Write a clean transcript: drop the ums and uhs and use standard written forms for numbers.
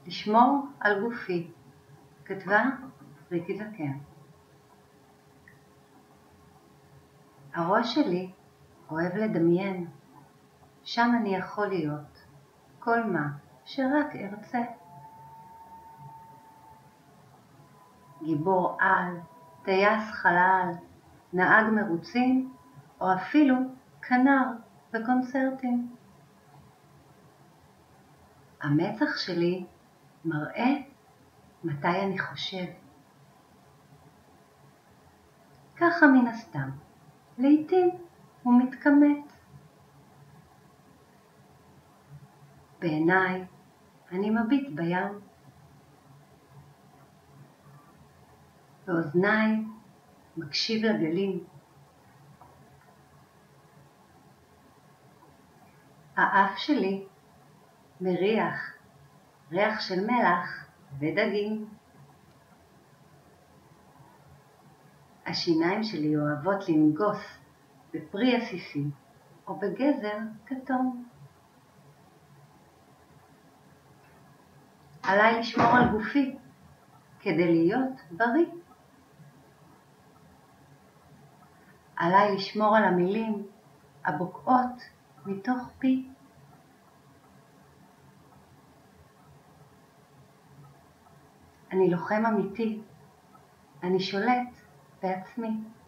לשמור על גופי, כתבה ריקי זקן. הראש שלי אוהב לדמיין, שם אני יכול להיות כל מה שרק ארצה. גיבור על, טייס חלל, נהג מרוצים, או אפילו כנר בקונצרטים. המצח שלי מראה מתי אני חושב. ככה מן הסתם, לעתים הוא מתכמת. בעיניי אני מביט בים. באוזניי מקשיב לגלים. האף שלי מריח ריח של מלח ודגים. השיניים שלי אוהבות לנגוס בפרי עסיסי או בגזר כתום. עליי לשמור על גופי כדי להיות בריא. עליי לשמור על המילים הבוקעות מתוך פי. אני לוחם אמיתי, אני שולט בעצמי.